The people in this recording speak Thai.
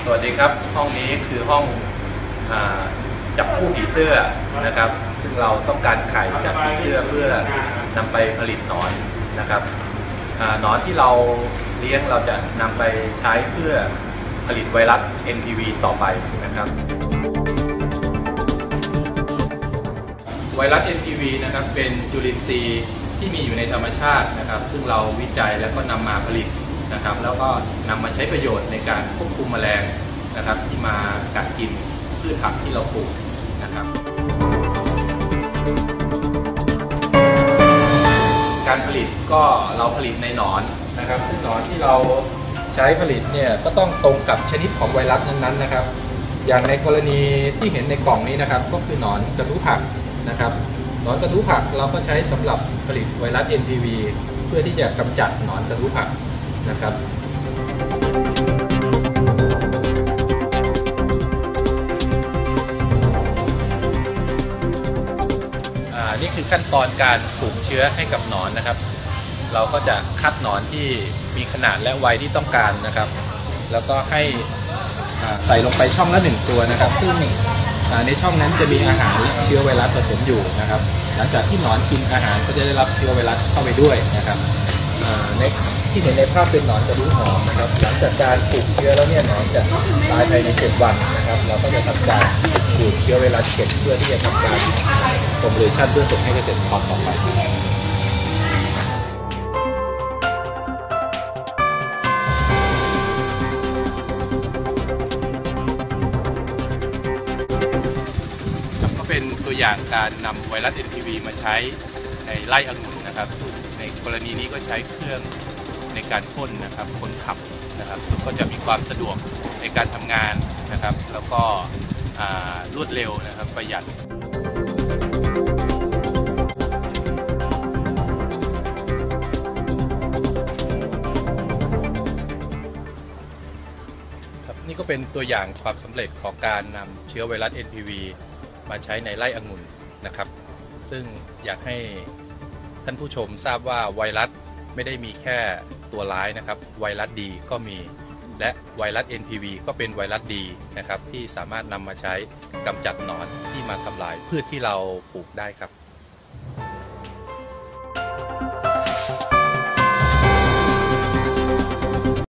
วัสดีครับห้องนี้คือห้องจับคู่ผีเสื้อนะครับซึ่งเราต้องการไข่จากผีเสื้อเพื่อนำไปผลิตหนอนนะครับหนอนที่เราเลี้ยงเราจะนำไปใช้เพื่อผลิตไวรัส NPV ต่อไปนะครับไวรัส NPV นะครับเป็นจุลินทรีย์ที่มีอยู่ในธรรมชาตินะครับซึ่งเราวิจัยแล้วก็นำมาผลิตนะครับแล้วก็นำมาใช้ประโยชน์ในการควบคุมแมลงนะครับที่มากัดกินพืชผักที่เราปลูกนะครับการผลิตก็เราผลิตในหนอนนะครับซึ่งหนอนที่เราใช้ผลิตเนี่ยก็ต้องตรงกับชนิดของไวรัสนั้นๆนะครับอย่างในกรณีที่เห็นในกล่องนี้นะครับก็คือหนอนกระทู้ผักนะครับหนอนกระทู้ผักเราก็ใช้สำหรับผลิตไวรัส NPV เพื่อที่จะกำจัดหนอนกระทู้ผักนะครับนี่คือขั้นตอนการปลูกเชื้อให้กับหนอนนะครับเราก็จะคัดหนอนที่มีขนาดและวัยที่ต้องการนะครับแล้วก็ให้ใส่ลงไปช่องละ1ตัวนะครับซึ่งในช่องนั้นจะมีอาหารและเชื้อไวรัสผสมอยู่นะครับหลังจากที่หนอนกินอาหารก็จะได้รับเชื้อไวรัสเข้าไปด้วยนะครับในที่เห็นในภาพเป็นหนอนกระดูกหอมนะครับหลังจากการปลูกเชื้อแล้วเนี่ยหนอนจะตายภายใน7 วันนะครับเราก็จะทำการดูดเชื้อไวรัสเก็บเพื่อที่จะทำการคอมโพซิชันเพื่อส่งให้เกษตรกรต่อไปเป็นตัวอย่างการนำไวรัส NPV มาใช้ในไร่องุ่นนะครับซึ่งในกรณีนี้ก็ใช้เครื่องในการพ่นนะครับพ่นขับนะครับซึ่งก็จะมีความสะดวกในการทำงานนะครับแล้วก็รวดเร็วนะครับประหยัดนี่ก็เป็นตัวอย่างความสำเร็จของการนำเชื้อไวรัส NPVมาใช้ในไร่องุ่นนะครับซึ่งอยากให้ท่านผู้ชมทราบว่าไวรัสไม่ได้มีแค่ตัวร้ายนะครับไวรัสดีก็มีและไวรัส NPV ก็เป็นไวรัสดีนะครับที่สามารถนำมาใช้กำจัดหนอนที่มาทำลายพืชที่เราปลูกได้ครับ